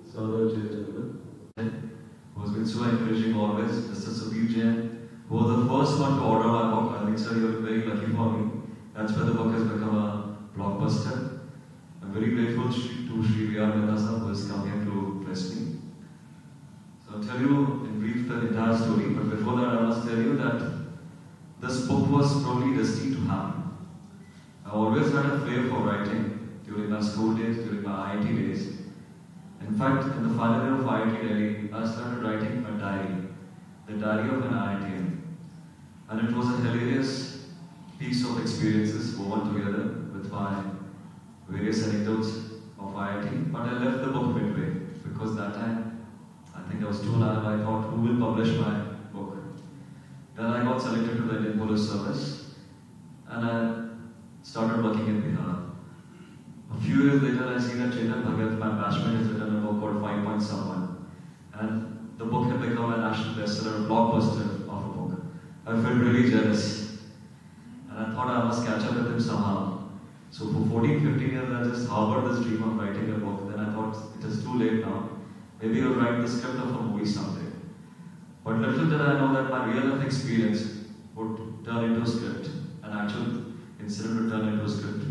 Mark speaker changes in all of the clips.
Speaker 1: Saudar Gentleman, who has been so encouraging always, Mr. Sudeep Jain, who was the first one to order my book. I think, sir, you're very lucky for me. That's why the book has become a blockbuster. I'm very grateful to Sri V.R. Mehta sir, who has come here to bless me. So I'll tell you in brief the entire story, but before that I must tell you that this book was probably destined to happen. I always had a flair for writing during my school days, during my IIT days. In fact, in the final year of IIT Delhi, I started writing a diary, the diary of an IITian. And it was a hilarious piece of experiences woven together with my various anecdotes of IIT. But I left the book midway because that time I think I was too naive. I thought, who will publish my book? Then I got selected to the Indian Police Service and I started working in Bihar. A few years later, I see that Chetan Bhagat, my batchmate, has written a book called 5 Point Someone. And the book had become a national bestseller, a blockbuster of a book. I felt really jealous. And I thought I must catch up with him somehow. So for 14, 15 years, I just harbored this dream of writing a book. Then I thought, it is too late now. Maybe I'll write the script of a movie someday. But little did I know that my real life experience would turn into a script. An actual incident would turn into a script.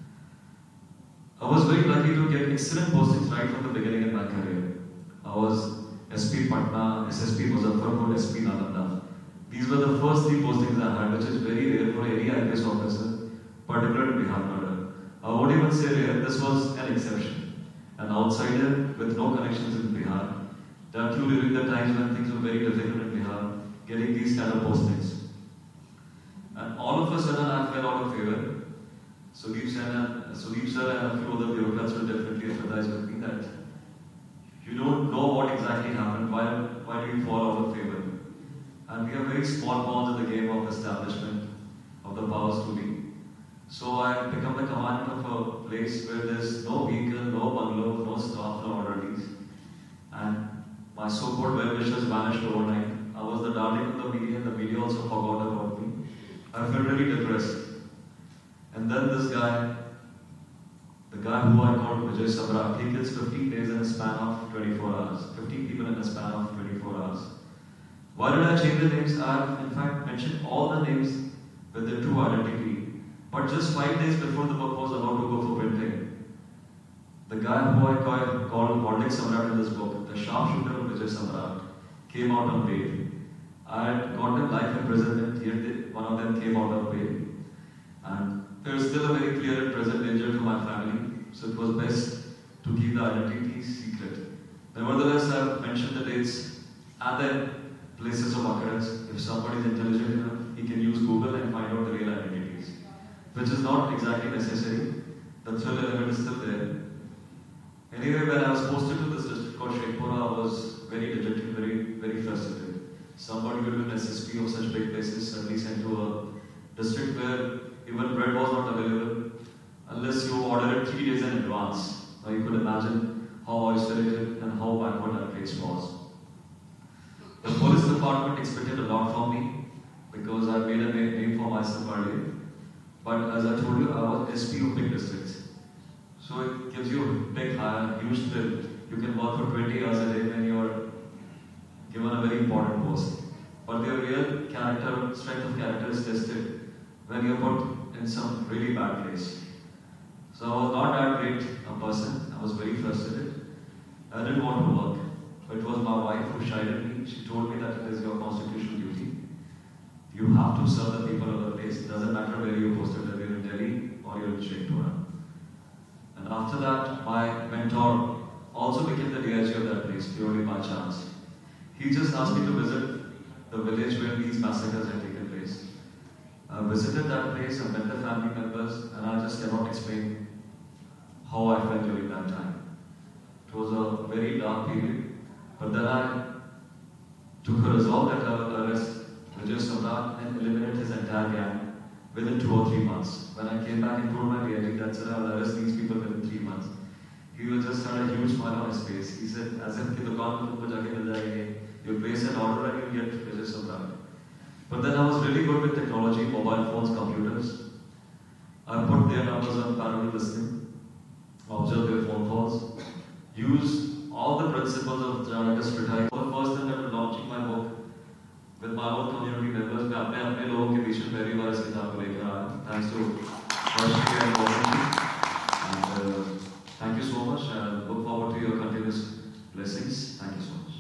Speaker 1: I was very lucky to get excellent postings right from the beginning in my career. I was SP Patna, SSP Muzaffarpur, SP Nalanda. These were the first 3 postings I had, which is very rare for any IPS officer, particularly in Bihar murder. I would even say rare, this was an exception. An outsider with no connections in Bihar. That too during the times when things were very difficult in Bihar, getting these kind of postings. And all of a sudden I fell out of favor. Sudeep sir and a few other bureaucrats will definitely empathize with me that you don't know what exactly happened, why do you fall out of favor? And we have very small pawns in the game of establishment of the powers to be. So I become the commander of a place where there's no vehicle, no bungalow, no staff, no orderlies. And my so-called well-wishers vanished overnight. I was the darling of the media, and the media also forgot about me. I felt really depressed. And then this guy, the guy who I called Vijay Sabrak, he kills 15 days in a span of 24 hours. 15 people in a span of 24 hours. Why did I change the names? I have in fact mentioned all the names with their true identity. But just 5 days before the book was about to go for printing, the guy who I called Vardnik Samrat in this book, the sharpshooter of Vijay Sabrak, came out on bail. I had got them life imprisonment, yet one of them came out of bail. And there is still a very clear and present danger to my family, so it was best to keep the identity secret. Nevertheless, I have mentioned the dates and the places of occurrence. If somebody is intelligent enough, he can use Google and find out the real identities, which is not exactly necessary. The thrill element is still there. Anyway, when I was posted to this district called Sheikhpura, I was very dejected, very frustrated. Somebody who had been SSP of such big places suddenly sent to a district where even bread was not available unless you order it 3 days in advance. Now you could imagine how isolated and how backward that place was. The police department expected a lot from me because I made a name for myself earlier. But as I told you, I was SP of big districts. So it gives you a big, huge thrill. You can work for 20 hours a day when you are given a very important post. But your real character, strength of character is tested when you're put in some really bad place. So I was not that great a person. I was very frustrated. I didn't want to work. But it was my wife who chided me. She told me that it is your constitutional duty. You have to serve the people of the place. It doesn't matter where you're posted, whether you're in Delhi or you're in Sheikhpura. And after that, my mentor also became the DIG of that place, purely by chance. He just asked me to visit the village where these massacres had taken place. I visited that place, I met the family members, and I just cannot explain how I felt during that time. It was a very dark period, but then I took a resolve that I will arrest Vijay Sabrak and eliminate his entire gang within 2 or 3 months. When I came back and told my DIG that I will arrest these people within 3 months, he just had a huge smile on his face. He said, as if the dukaan mein tumko jaake mil jayenge, you place an order and you get Vijay Sabrak. But then I was really good with technology, mobile phones, computers. I put their numbers on parallel listening, observe their phone calls, use all the principles of Janaka Sritai. For the first time ever launching my book with my own community members, मैं अपने लोगों के बीच में पहली बार इस किताब को लेकर आया. Thanks to Harshit and Gautam, and thank you so much. I look forward to your continuous blessings. Thank you so much.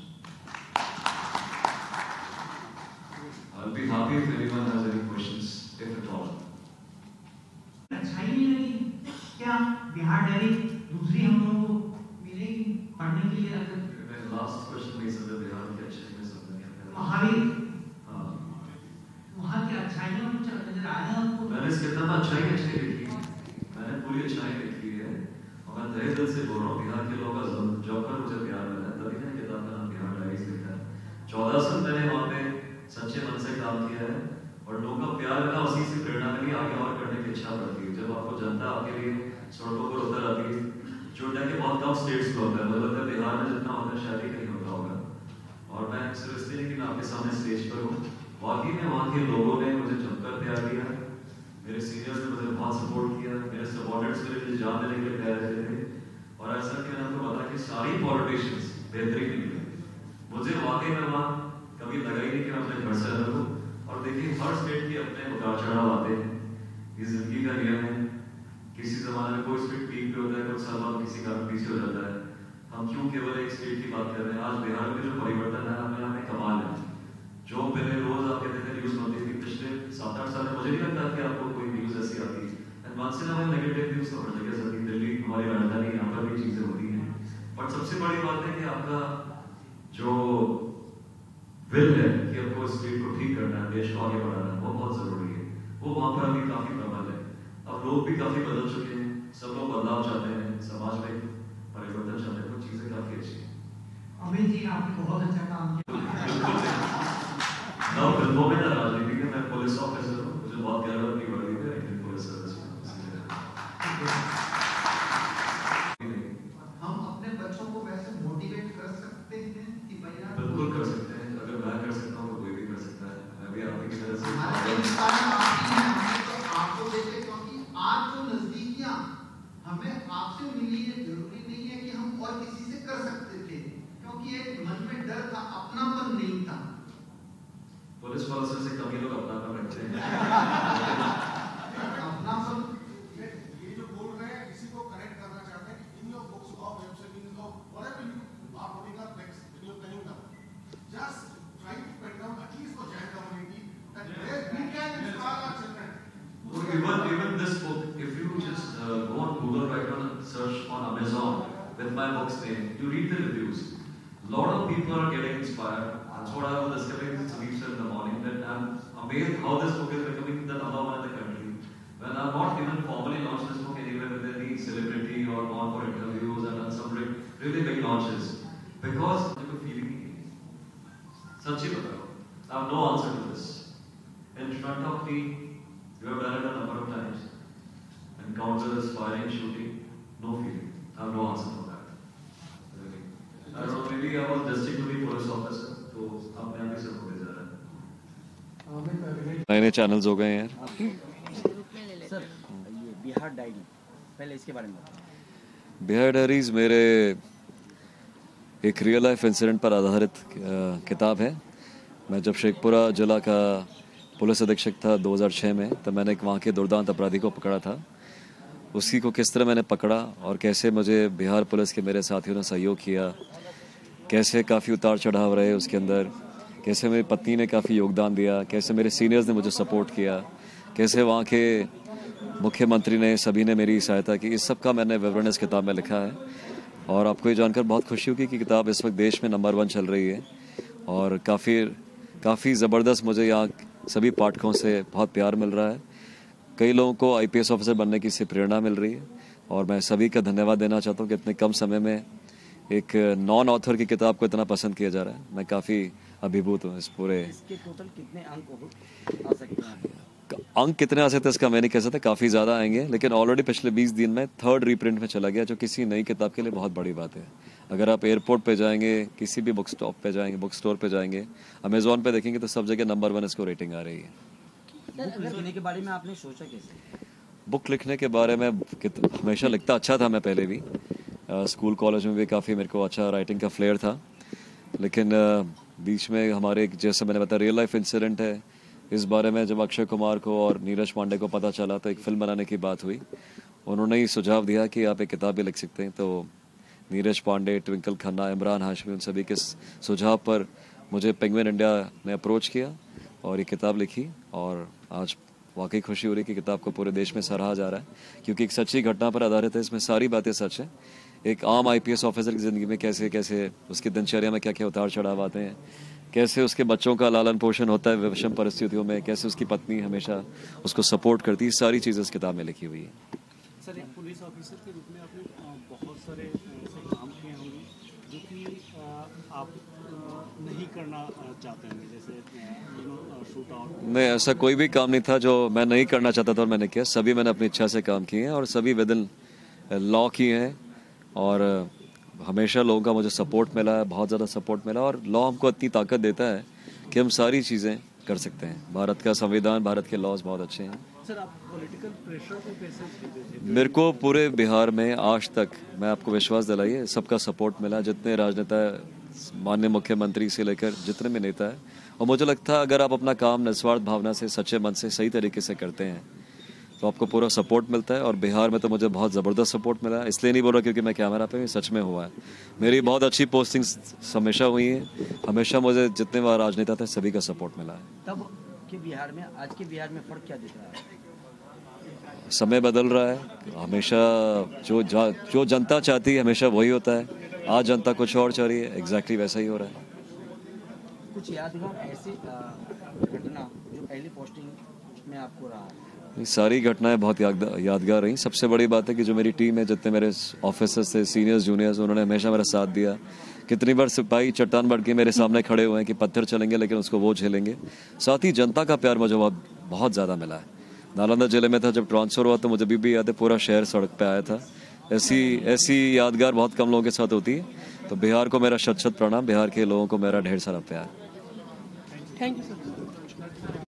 Speaker 1: I'll be happy if anyone has any questions, if at all.
Speaker 2: अच्छा ही नहीं लगी क्या Bihar diary दूसरी हम लोगों को मिलेगी पढ़ने के लिए? अगर
Speaker 1: लास्ट क्वेश्चन नहीं समझा बिहार के अच्छे में समझ नहीं आया.
Speaker 2: महावीर
Speaker 1: हाँ,
Speaker 2: वहाँ की अच्छाइयाँ कुछ नजर आया आपको?
Speaker 1: मैंने इस किताब में अच्छाई लिखी है. मैंने पूरी अच्छाई लिखी है और मैं तहे दिल से बोल रहा हूँ. बिहार के लोगों का जब कर मुझे प्यार मिला है तभी मैंने किताब का नाम बिहार डायरीज लिखा है. 14 साल मैंने वहाँ पे सच्चे मन से काम किया है और लोगों का प्यार मिला. उसी से प्रेरणा मिली, आगे और करने की इच्छा बढ़ती है. जब आपको जनता आपके लिए सड़कों पर उतर आती है, जो इंडिया के बहुत कम स्टेट्स में होता है, मुझे लगता है बिहार में जितना होता है शायद ही कहीं होता होगा. और मैं सिर्फ इसलिए नहीं कि मैं आपके सामने स्टेज पर हूँ, वाकई में वहाँ के लोगों ने मुझे जमकर प्यार दिया. मेरे सीनियर्स ने मुझे बहुत सपोर्ट किया. मेरे सबॉर्डिनेट्स मेरे लिए जान देने के लिए तैयार थे. और ऐसा कि मैंने आपको बताया कि सारी पॉलिटिशियंस बेहतरीन निकले. मुझे वाकई में वहाँ कभी लगा ही नहीं कि मैं अपने घर से अलग हूँ. और देखिए, हर स्टेट के अपने उतार चढ़ाव आते हैं. ये जिंदगी का नियम है. किसी जमाने में कोई स्टेट पीक पे होता है, कुछ साल बाद किसी कारण पीछे हो जाता है. हम क्यों केवल एक स्टेट की बात कर रहे हैं? आज बिहार में जो परिवर्तन है हमें कमाल है. जो पहले रोज आप कहते थे न्यूज बनती थी, पिछले 7-8 साल में मुझे नहीं लगता कि आपको कोई न्यूज ऐसी आती. And once in a negative news तो हर जगह से आती. दिल्ली हमारी राजधानी, यहाँ पर भी चीजें होती हैं. बट सबसे बड़ी बात है कि आपका जो विल है कि आपको स्टेट को ठीक करना है, देश को आगे बढ़ाना है, वो बहुत जरूरी है. वो वहां पर अभी काफी प्रबल है. अब लोग भी काफी बदल चुके हैं. सब लोग बदलाव चाहते हैं, समाज में परिवर्तन चाहते हैं. वो चीजें काफी अच्छी हैं.
Speaker 2: अमित जी आपने बहुत अच्छा काम किया.
Speaker 1: ना फिल्मों में ना राजनीति में. मैं पुलिस ऑफिसर हूँ, मुझे बहुत गर्व की वर्दी है इंडियन पुलिस सर्विस में.
Speaker 3: हम अपने बच्चों को वैसे मोटिवेट कर सकते हैं कि भैया?
Speaker 1: बिल्कुल कर सकते हैं. अगर मैं कर सकता हूँ तो कोई भी कर सकता है. मैं भी आपकी तरह से
Speaker 3: आपको देखे, क्योंकि आज जो नजदीकियां हमें आपसे मिली है, जरूरी नहीं है कि हम और किसी से कर सकते थे, क्योंकि एक मन में डर था, अपनापन नहीं था.
Speaker 1: पुलिस वालों से कम ही लोग अपनापन रखते हैं.
Speaker 3: अपनापन
Speaker 4: ये जो बोल रहे हैं, इसी को कनेक्ट करना चाहते हैं कि in your books of web series of whatever you are putting up next when you penning down, just try to pen down at least for Jain community that we can inspire our children.
Speaker 1: Even this book, if you just go on Google right now and search on Amazon with my book's name, you read the reviews. A lot of people are getting inspired. That's what I was discovering since Sunil said in the morning, that I'm amazed how this book is becoming the number one in the country. When I've not even formally launched this book anywhere with any celebrity or gone for interviews and done some really big launches, because मुझे feeling नहीं है. सच्ची बता रहा हूँ. I have no answer to this. In front of me, you have done it a number of times. Encounters, firing, shooting, no feeling. I have no answer for that. Really. I don't know, maybe I was destined to be police officer, तो अपने आप ही सब हो जा रहा है.
Speaker 5: नए नए चैनल्स हो गए हैं यार.
Speaker 6: सर, ये बिहार डायरी, पहले इसके बारे में बताओ.
Speaker 5: बिहार डायरीज मेरे एक रियल लाइफ इंसिडेंट पर आधारित किताब है. मैं जब शेखपुरा जिला का पुलिस अधीक्षक था 2006 में, तब मैंने एक वहाँ के दुर्दांत अपराधी को पकड़ा था. उसी को किस तरह मैंने पकड़ा और कैसे मुझे बिहार पुलिस के मेरे साथियों ने सहयोग किया, कैसे काफ़ी उतार चढ़ाव रहे उसके अंदर, कैसे मेरी पत्नी ने काफ़ी योगदान दिया, कैसे मेरे सीनियर्स ने मुझे सपोर्ट किया, कैसे वहाँ के मुख्यमंत्री ने, सभी ने मेरी सहायता की. इस सब का मैंने विवरण इस किताब में लिखा है. और आपको ये जानकर बहुत खुशी होगी कि किताब इस वक्त देश में नंबर 1 चल रही है. और काफ़ी ज़बरदस्त मुझे यहाँ सभी पाठकों से बहुत प्यार मिल रहा है. कई लोगों को IPS ऑफिसर बनने की इससे प्रेरणा मिल रही है. और मैं सभी का धन्यवाद देना चाहता हूँ कि इतने कम समय में एक नॉन ऑथर की किताब को इतना पसंद किया जा रहा है. मैं काफ़ी अभिभूत हूँ इस पूरे.
Speaker 6: इसके टोटल कितने अंक आ सकते हैं?
Speaker 5: अंक कितने आ सकते हैं इसका मैं नहीं कह सकता. काफ़ी ज़्यादा आएंगे, लेकिन ऑलरेडी पिछले 20 दिन में 3rd रीप्रिंट में चला गया, जो किसी नई किताब के लिए बहुत बड़ी बात है. अगर आप एयरपोर्ट पे जाएंगे, किसी भी बुक स्टॉप पे जाएंगे, बुक स्टोर पे जाएंगे, अमेजोन पे देखेंगे तो सब जगह नंबर 1 इसको रेटिंग आ रही है.
Speaker 6: बुक लिखने के बारे में आपने सोचा कैसे?
Speaker 5: बुक लिखने के बारे में हमेशा लिखता अच्छा था मैं पहले भी, स्कूल कॉलेज में भी काफ़ी मेरे को अच्छा राइटिंग का फ्लेयर था, लेकिन बीच में हमारे जैसे मैंने बताया रियल लाइफ इंसिडेंट है, इस बारे में जब अक्षय कुमार को और नीरज पांडे को पता चला तो एक फ़िल्म बनाने की बात हुई। उन्होंने ही सुझाव दिया कि आप एक किताब भी लिख सकते हैं। तो नीरज पांडे, ट्विंकल खन्ना, इमरान हाशमी, उन सभी के सुझाव पर मुझे पेंगुइन इंडिया ने अप्रोच किया और ये किताब लिखी। और आज वाकई खुशी हो रही कि किताब को पूरे देश में सराहा जा रहा है, क्योंकि एक सच्ची घटना पर आधारित है। इसमें सारी बातें सच है। एक आम IPS ऑफिसर की ज़िंदगी में कैसे कैसे उसकी दिनचर्या में क्या क्या उतार चढ़ाव आते हैं, कैसे उसके बच्चों का लालन पोषण होता है विषम परिस्थितियों में, कैसे उसकी पत्नी हमेशा उसको सपोर्ट करती है, सारी चीज़ें इस किताब में लिखी हुई है।
Speaker 7: सर, एक पुलिस ऑफिसर के रूप में आपने बहुत सारे ऐसे काम किए होंगे जो कि आप नहीं करना चाहते हैं, जैसे शूट आउट।
Speaker 5: नहीं, ऐसा कोई भी काम नहीं था जो मैं नहीं करना चाहता था और मैंने किया। सभी मैंने अपनी इच्छा से काम किए हैं और सभी विद इन लॉ किए हैं। और हमेशा लोगों का मुझे सपोर्ट मिला है, बहुत ज़्यादा सपोर्ट मिला। और लॉ हमको इतनी ताकत देता है कि हम सारी चीज़ें कर सकते हैं। भारत का संविधान, भारत के लॉज बहुत अच्छे हैं।
Speaker 7: सर, आप पॉलिटिकल प्रेशर को कैसे झेलते थे?
Speaker 5: मेरे को पूरे बिहार में आज तक, मैं आपको विश्वास दिलाइए, सबका सपोर्ट मिला। जितने राजनेता, माननीय मुख्यमंत्री से लेकर जितने भी नेता है, और मुझे लगता है अगर आप अपना काम निस्वार्थ भावना से, सच्चे मन से, सही तरीके से करते हैं तो आपको पूरा सपोर्ट मिलता है। और बिहार में तो मुझे बहुत ज़बरदस्त सपोर्ट मिला है। इसलिए नहीं बोल रहा क्योंकि मैं कैमरा पे, सच में हुआ है। मेरी बहुत अच्छी पोस्टिंग्स हमेशा हुई हैं। हमेशा मुझे जितने बार राजनेता थे सभी का सपोर्ट मिला है।
Speaker 6: तब के बिहार में आज के बिहार में फ़र्क क्या दिख रहा है?
Speaker 5: समय बदल रहा है। हमेशा जो जनता चाहती है हमेशा वही होता है। आज जनता कुछ और चाह रही है, एग्जैक्टली वैसा ही हो रहा है।
Speaker 6: कुछ यादगार ऐसी घटना जो पहली पोस्टिंग में आपको रहा है?
Speaker 5: ये सारी घटनाएं बहुत यादगार रही। सबसे बड़ी बात है कि जो मेरी टीम है, जितने मेरे ऑफिसर्स थे, सीनियर्स जूनियर्स, उन्होंने हमेशा मेरा साथ दिया। कितनी बार सिपाही चट्टान बढ़ के मेरे सामने खड़े हुए हैं कि पत्थर चलेंगे लेकिन उसको वो झेलेंगे। साथ ही जनता का प्यार मुझे बहुत ज़्यादा मिला है। नालंदा जिले में था जब ट्रांसफ़र हुआ तो मुझे अभी भी याद है, पूरा शहर सड़क पे आया था। ऐसी यादगार बहुत कम लोगों के साथ होती है। तो बिहार को मेरा शत शत प्रणाम, बिहार के लोगों को मेरा ढेर सारा प्यार।
Speaker 7: Thank you sir.